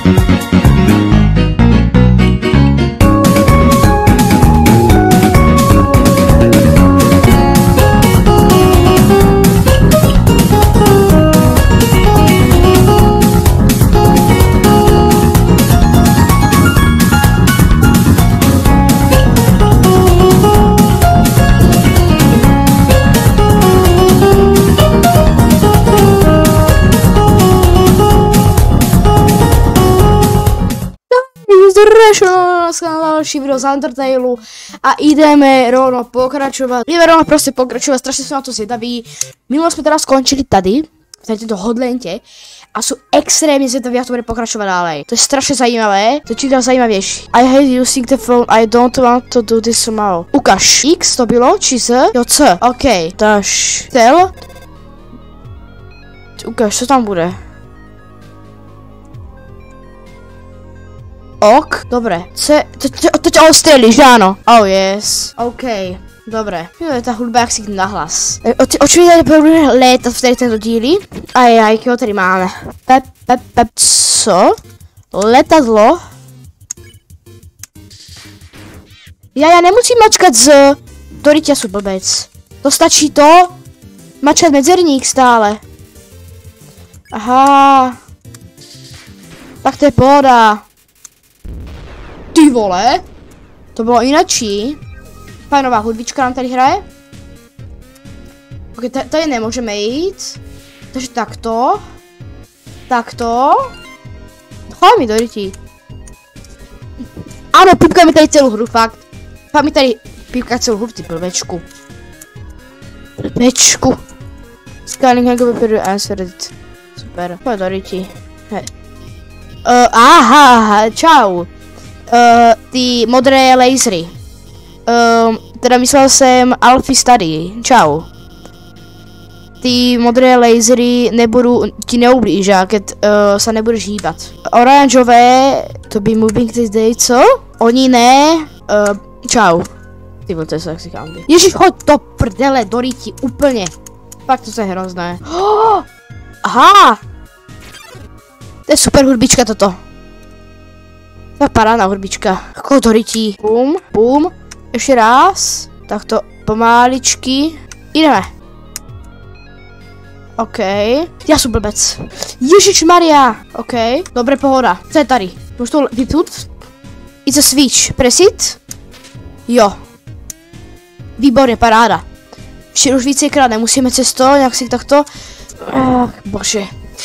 Další video z Undertale a jdeme rovno pokračovat. Jdeme rovno prostě pokračovat, strašně jsme na to zvědaví. Minule jsme teda skončili tady, v této hodlentě a jsou extrémně zvědaví, jak to bude pokračovat dále. To je strašně zajímavé, to je čím dál zajímavější. I hate using the phone, I don't want to do this tomorrow. Ukaž, X to bylo, či Z? Jo, C, ok, taž, tel. Ukaž, co tam bude. Ok, dobré. Teď ostřeli, že ano? Oh yes. OK, dobré. Jo, ta hudba jak si nahlas. Očividně bude létat v tady tento díly. A jakého tady máme? Pep, co? Letadlo? Já nemusím mačkat z... Doryť, já jsem blbec. To stačí to? Mačkat medzerník stále. Aha. Tak to je pohoda. Ty vole, to bylo inačí. Fajnová hudbička nám tady hraje. Ok, tady nemůžeme jít. Takže takto. Takto. Chvále mi do rytí. Ano, pípka mi tady celou hru, fakt. Fakt mi tady pípka celou hru, ty blbečku. Blbečku. Scanning how to answer it. Super, pojď do rytí. Aha, čau. Ty modré lasery. Teda myslel jsem Alfie Study. Čau. Ty modré lasery ti neublíží, keď se nebudeš hýbat. Oranžové, to by moving this day, co? Oni ne. Čau. Ty vole, to je sexy candy. Ježiš, hoď to prdele, do ryti, úplně. Fakt to je hrozné. Oh! Aha! To je super hudbička toto. Tak paráda hudbička. Jako to rytí. Bum, bum. Ještě raz. Tak to pomáličky. Jdeme. OK. Já jsem blbec. Ježišmarja. OK. Dobré, pohoda. Co je tady? Můžu to vypnout? It's a switch. Press it. Jo. Výborně, paráda. Ještě už vícekrát nemusíme cestovat, nějak si takto. Bože.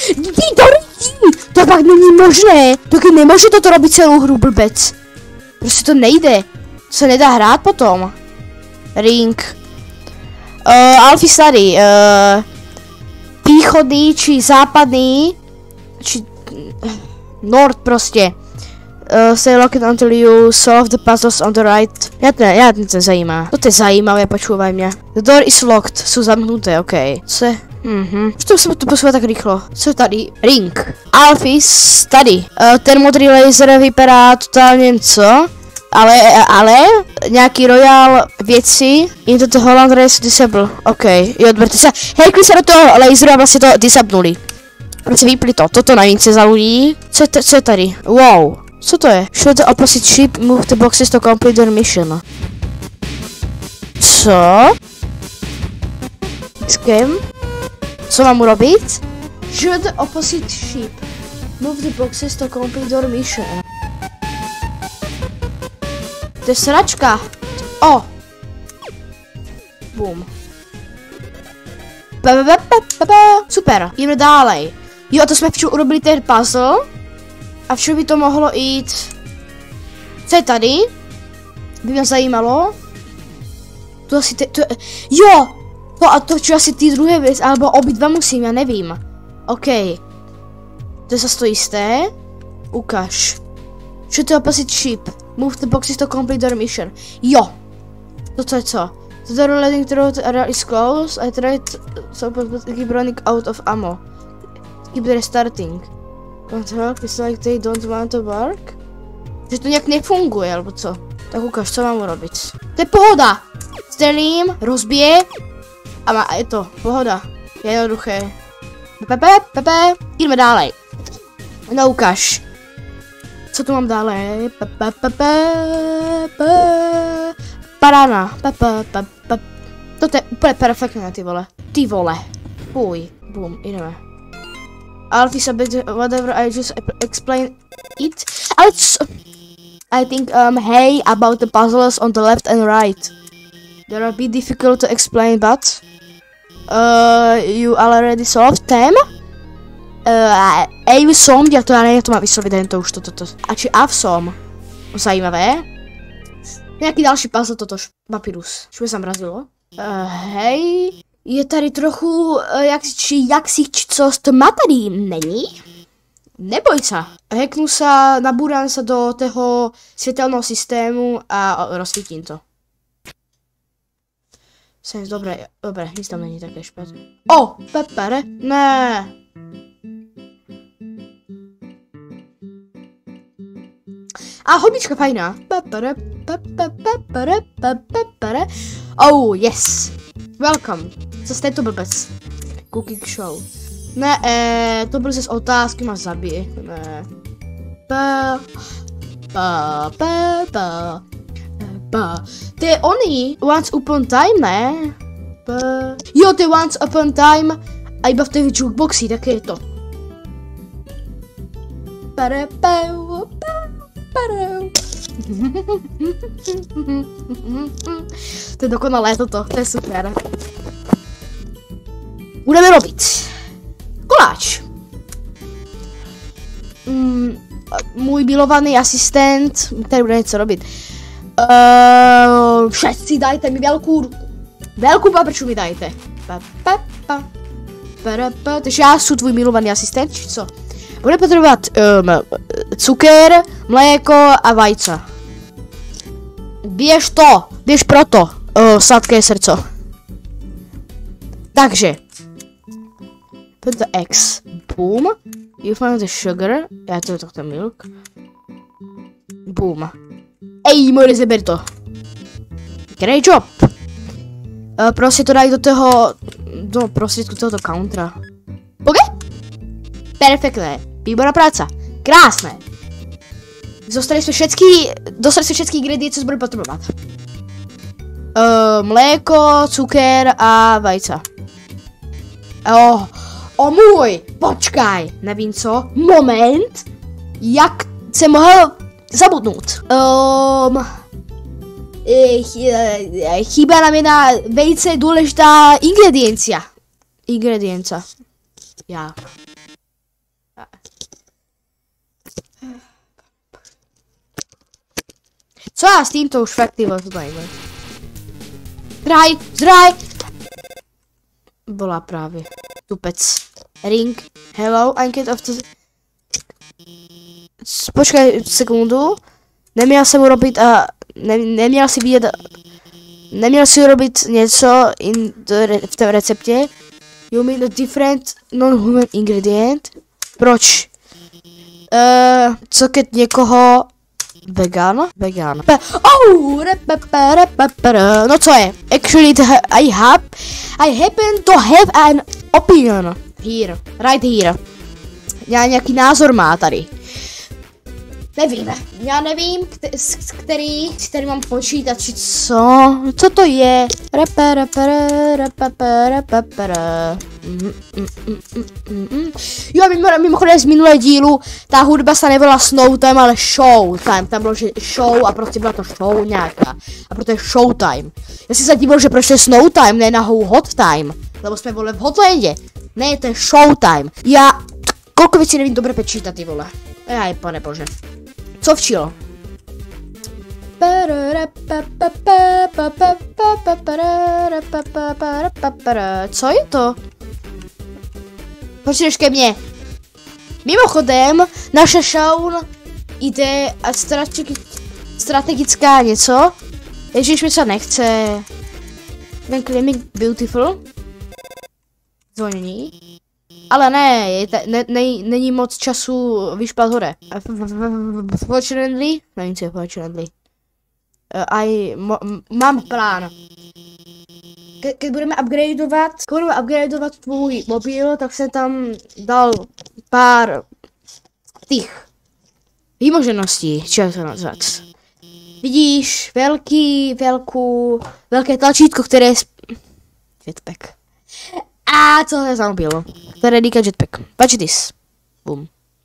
To pak není možné. Taky nemůže toto robit celou hru, blbec. Prostě to nejde. To se nedá hrát potom. Ring. Alfie Study. Východný, či západný, či Nord prostě. Stay locked until you solve the puzzles on the right. Já to nezajímá. To je zajímavé, počúvaj mě. The door is locked. Jsou zamknuté, ok. Co je? Proč se to posouvat tak rychlo? Co je tady? Ring. Alfie Study. Ten modrý laser vypadá totálně co? Ale nějaký royal věci. Into the Holland Race disable. OK, jo, dobře, se hejkli se do toho laseru a vlastně to disabnuli. Prostě vypli to, toto na více za lidí. Co je tady? Wow, co to je? Show the opposite ship, move the boxes to complete their mission. Co? Scam? Co mám urobit? Show the opposite ship, move the boxes to complete their mission. To je sračka. O. Boom. Super. Jdeme dále. Jo, to jsme včera urobili ten puzzle. A včera by to mohlo jít. Co je tady? By mě zajímalo. To asi jo. To a to čo asi ty druhé věc, alebo obidva musím, já nevím. OK. To je zase to jisté. Ukaž. Should the opposite ship. Move the boxes to complete their mission. Jo. To je co? The door leading through the area is closed. I tried so but keep running out of ammo. Keep restarting. Can't help, it's like they don't want to work. Že to nějak nefunguje, alebo co? Tak ukaž, co mám urobit. To je pohoda. Střelím, rozbije. A je to pohoda. Je jednoduché. Pepe. Jdeme dále. No ukaž. Co tu mám dále? Parána. Toto je úplně perfektné, ty vole. Ty vole. Půj. Boom, jdeme. Alfie submit whatever I just explain it. I think hey about the puzzles on the left and right. They are a bit difficult to explain, but you already solved them? Eu som, já to mám vyslovit, jen to už toto. A či av som. Zajímavé. Nějaký další puzzle totož. Papyrus. Čo by zamrazilo? Hej. Je tady trochu, jak si co tma tady není? Neboj se. Hacknu se, nabúram se do toho světelného systému a rozsvítím to. Jsem dobré, nic tam není také špatné. O, pepere, ne. A hobbička fajná. Pepere. Oh, yes. Welcome. Co jste to blbec? Cooking show. Ne, to byl zase otázky, máš zabij. Ne. To je oni. Once upon time, ne? Jo, to je once upon time. A iba v těch jukeboxí, tak je to. To je dokonalé toto, to je super. Budeme robit koláč. Můj milovaný asistent, který bude něco robit. Všetci dajte mi velkou paprču mi dajte. Takže já jsem tvůj milovaný asistent, či co? Bude potřebovat cukr, mléko a vajce. Běž proto, sladké srdco. Takže. Put the eggs. Boom. You find the sugar. Já to takto milk. Boom. Ej, můj zeber to. Great job. Prostě to dají do prostředku tohoto countera. OK? Perfektné. Výborná práce. Krásné. Dostali jsme všetky ingredience, co budeme potřebovat. Mléko, cukr a vajce. O můj, počkaj, nevím co, moment, jak jsem mohl zabudnout. Chybá nám jedna velice důležitá ingredience. Já. Co já s tímto už fakt tyhle to dajme. Zdraj! Byla právě. Tupec. Ring. Hello, Anket of the... Počkej sekundu. Neměl jsem urobit a... Neměl si vidět... Neměl si urobit něco v té receptě. You mean a different non-human ingredient? Proč? Co keď někoho... Vegan? No co je? Actually, I happen to have an opinion. Here. Right here. Já nějaký názor má tady. Nevím. Já nevím, s který mám počítat, či co? Co to je? Jo, mimochodem z minulé dílu ta hudba se nevolala Snowtime, ale Showtime. Tam bylo, že show a prostě byla to show nějaká. A proto je Showtime. Já si se divil, že proč je Snowtime, ne na Hot Time. Lebo jsme vole v Hotlandě. Ne, to je Showtime. Já kolko věcí nevím dobře počítat, ty vole. Aj, pane bože. Co včilo? Co je to? Počíš ke mně. Mimochodem, naše show jde a strategická něco. Ježíš mi se nechce. Ten Claiming Beautiful. Zvonění. Ale ne, není moc času vyšpat hore. Fortunately, nevím co je fortunately. Mám plán. Když budeme upgradeovat tvůj mobil, tak jsem tam dal pár těch Výmoženosti, čeho to nazvat. Vidíš, velké tlačítko, které je... Jetpack. A co je za bylo? Které díka jetpack. Watch this. Boom.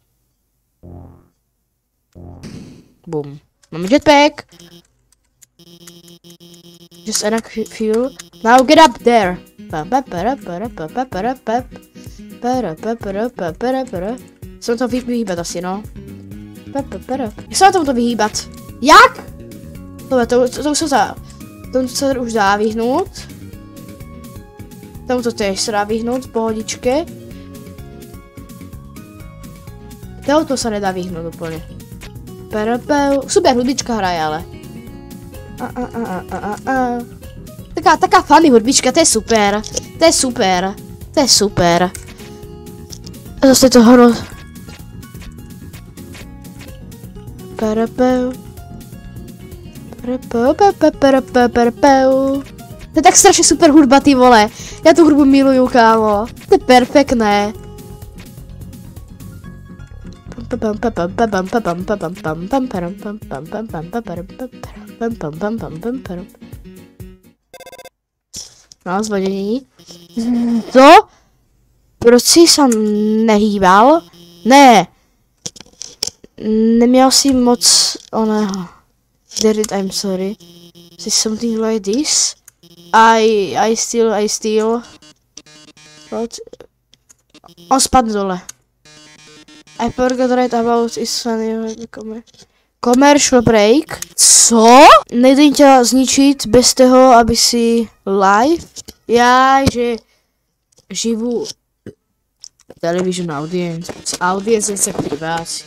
Boom. Máme jetpack. Just enough fuel. Now get up there. Se to vyhýbat asi, no. Jak se na to vyhýbat? Jak? To už se už dá vyhnout. Tomu to tež se dá vyhnout, pohodičke. To se nedá vyhnout úplně. Super hudbička hraje, ale. Taká funny hudbička, to je super. To je super. To je super. A zase to hro... To je tak strašně super hudba, ty vole. Já tu hudbu miluju, kámo. To je perfektné. No, zvodění. Co? Proč jsi se nehýbal? Ne. Neměl jsi moc oného. Did I'm sorry. Is something like this? I still. What? On spadl dole. I forgot right about is funny. Commercial break. Co? Nejde tě zničit bez toho, aby si live? Já, že živu television audience. Audience se privátí.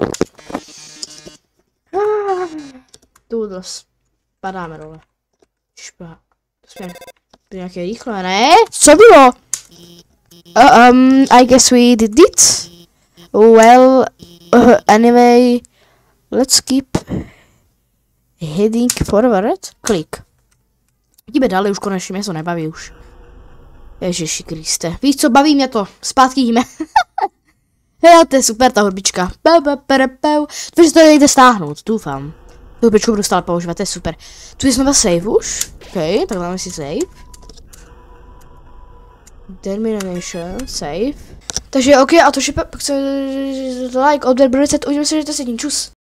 Doodles. Padáme dole. Špá. To jsme nějaké rychle, ne? Co bylo? I guess we did it. Well, anyway, let's keep heading forward. Klik. Jdeme dál, už konečně mě to nebaví už. Ježiši Kriste. Víš co, baví mě to. Zpátky jdeme. To je super ta hudbička. Takže to nejde stáhnout, doufám. Tu hudbičku budu stále používat, to je super. Tu je znova save už. OK, tak dáme si save. Termination, save. Takže OK, a to je pak like, odběr, uvidíme se, že to sedím, čus.